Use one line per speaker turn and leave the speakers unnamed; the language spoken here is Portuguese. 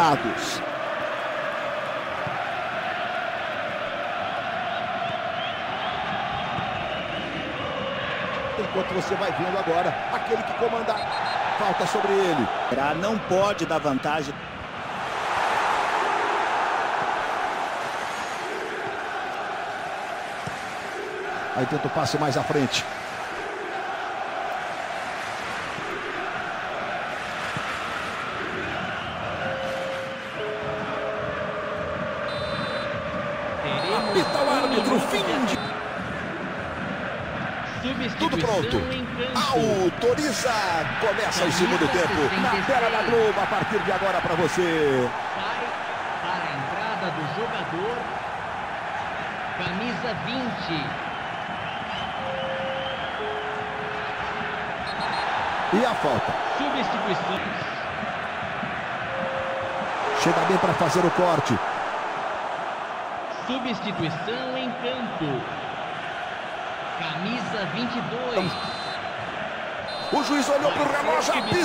lados. Enquanto você vai vendo agora, aquele que comanda, falta sobre ele.
Não pode dar vantagem.
Aí tenta o passe mais à frente. Apita o árbitro, fim de... Tudo pronto. Autoriza. Começa o segundo tempo. Na tela da Globo, a partir de agora para você.
Sai para a entrada do jogador. Camisa 20.
E a falta.
Substituições.
Chega bem para fazer o corte.
Substituição em campo. Camisa 22.
O juiz olhou para o relógio.